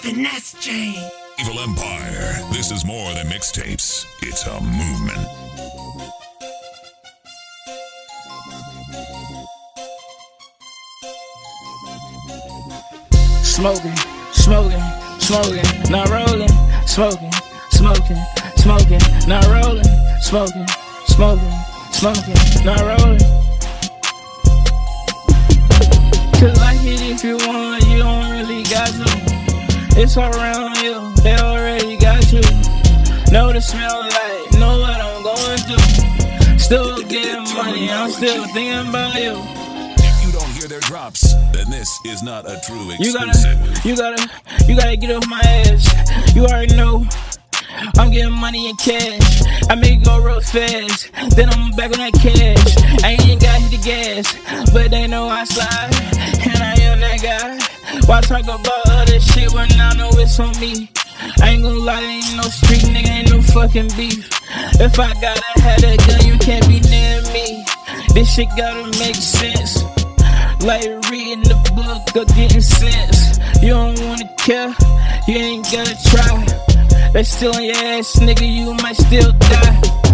finesse chain. Evil Empire. This is more than mixtapes. It's a movement. Smoking, smoking, smoking, not rolling. Smoking, smoking, smoking, not rolling. Smoking, smoking, smoking, not rolling. Cause like it if you want, you don't really got to. It's around you, they already got you. Know the smell like, know what I'm going through. Still getting money, I'm still thinking about you. If you don't hear their drops, then this is not a true exclusive. You gotta get off my ass. You already know I'm getting money in cash. I make it go real fast, then I'm back on that cash. I ain't gotta hit the gas, but they know I slide, and I am that guy. Why talk about other shit when I know it's on me? I ain't gonna lie, ain't no street nigga, ain't no fucking beef. If I gotta have that gun, you can't be near me. This shit gotta make sense, like reading the book or getting sense. You don't wanna care, you ain't gotta try. They still on your ass, nigga, you might still die.